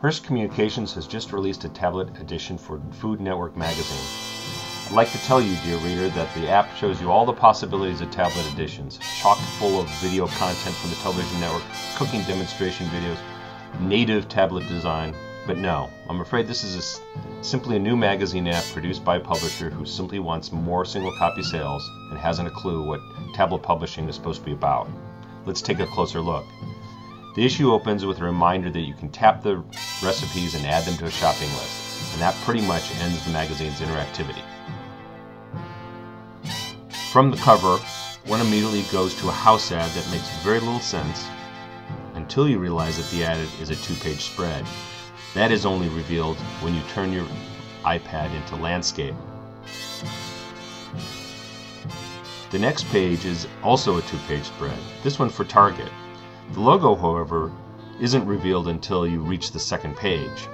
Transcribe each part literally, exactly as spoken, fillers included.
Hearst Communications has just released a tablet edition for FoodNetwork Magazine. I'd like to tell you, dear reader, that the app shows you all the possibilities of tablet editions, chock full of video content from the television network, cooking demonstration videos, native tablet design. But no, I'm afraid this is a, simply a new magazine app produced by a publisher who simply wants more single copy sales and hasn't a clue what tablet publishing is supposed to be about. Let's take a closer look. The issue opens with a reminder that you can tap the recipes and add them to a shopping list, and that pretty much ends the magazine's interactivity. From the cover, one immediately goes to a house ad that makes very little sense until you realize that the ad is a two-page spread. That is only revealed when you turn your iPad into landscape. The next page is also a two-page spread, this one for Target. The logo, however, isn't revealed until you reach the second page.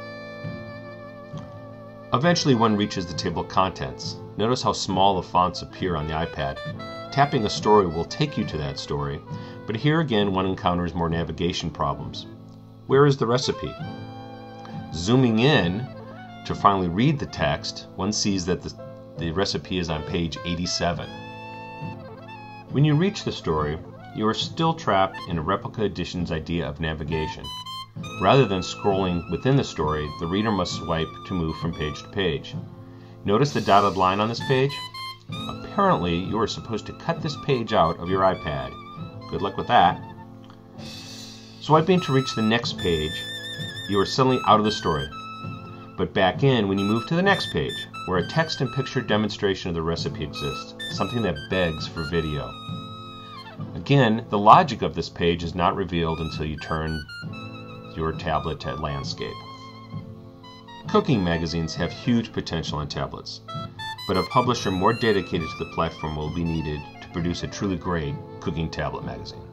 Eventually one reaches the table of contents. Notice how small the fonts appear on the iPad. Tapping a story will take you to that story, but here again one encounters more navigation problems. Where is the recipe? Zooming in to finally read the text, one sees that the, the recipe is on page eighty-seven. When you reach the story, you are still trapped in a replica edition's idea of navigation. Rather than scrolling within the story, the reader must swipe to move from page to page. Notice the dotted line on this page? Apparently, you are supposed to cut this page out of your iPad. Good luck with that. Swiping to reach the next page, you are suddenly out of the story, but back in when you move to the next page, where a text and picture demonstration of the recipe exists, something that begs for video. Again, the logic of this page is not revealed until you turn your tablet to landscape. Cooking magazines have huge potential on tablets, but a publisher more dedicated to the platform will be needed to produce a truly great cooking tablet magazine.